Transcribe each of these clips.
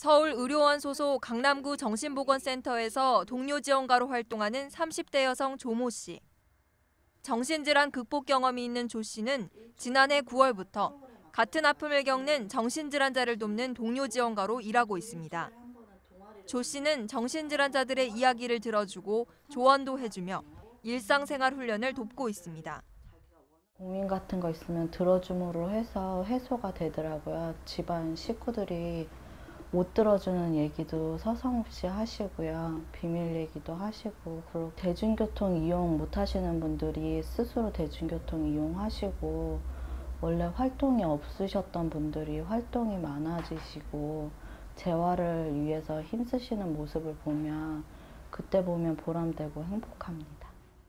서울의료원 소속 강남구 정신보건센터에서 동료 지원가로 활동하는 30대 여성 조모 씨. 정신질환 극복 경험이 있는 조 씨는 지난해 9월부터 같은 아픔을 겪는 정신질환자를 돕는 동료 지원가로 일하고 있습니다. 조 씨는 정신질환자들의 이야기를 들어주고 조언도 해주며 일상생활 훈련을 돕고 있습니다. 고민 같은 거 있으면 들어줌으로 해서 해소가 되더라고요. 집안 식구들이 못 들어주는 얘기도 서슴없이 하시고요. 비밀 얘기도 하시고, 그리고 대중교통 이용 못 하시는 분들이 스스로 대중교통 이용하시고, 원래 활동이 없으셨던 분들이 활동이 많아지시고, 재활을 위해서 힘쓰시는 모습을 보면 그때 보면 보람되고 행복합니다.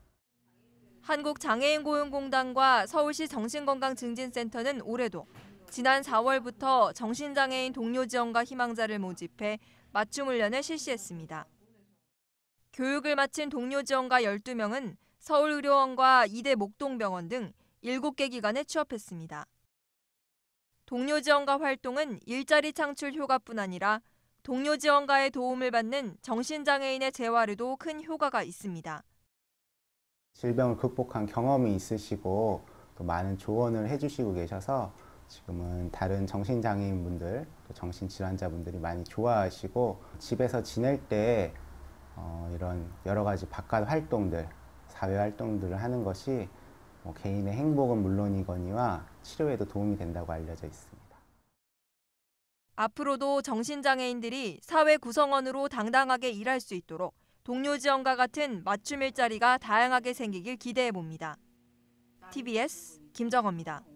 한국장애인고용공단과 서울시 정신건강증진센터는 올해도 지난 4월부터 정신장애인 동료 지원과 희망자를 모집해 맞춤 훈련을 실시했습니다. 교육을 마친 동료 지원가 12명은 서울의료원과 이대 목동병원 등 7개 기관에 취업했습니다. 동료 지원가 활동은 일자리 창출 효과뿐 아니라 동료 지원가의 도움을 받는 정신장애인의 재활에도 큰 효과가 있습니다. 질병을 극복한 경험이 있으시고 또 많은 조언을 해주시고 계셔서 지금은 다른 정신장애인분들, 또 정신질환자분들이 많이 좋아하시고 집에서 지낼 때 이런 여러 가지 바깥 활동들, 사회 활동들을 하는 것이 개인의 행복은 물론이거니와 치료에도 도움이 된다고 알려져 있습니다. 앞으로도 정신장애인들이 사회 구성원으로 당당하게 일할 수 있도록 동료 지원과 같은 맞춤 일자리가 다양하게 생기길 기대해 봅니다. TBS 김정호입니다.